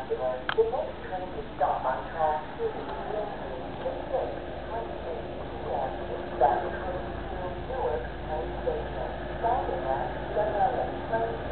popular, the next train to stop on track 2 will be the 6:28 p.m. eastbound train to Newark Train Station, stopping at Dunellen Train